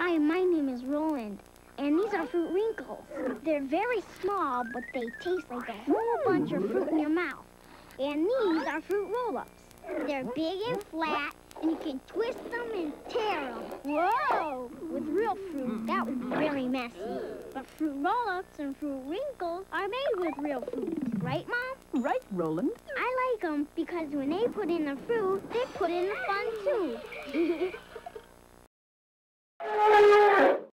Hi, my name is Roland, and these are fruit wrinkles. They're very small, but they taste like a whole bunch of fruit in your mouth. And these are fruit roll-ups. They're big and flat, and you can twist them and tear them. Whoa! With real fruit, that would be very messy. But fruit roll-ups and fruit wrinkles are made with real fruit. Right, Mom? Right, Roland. I like them because when they put in the fruit, they put in the fun, too.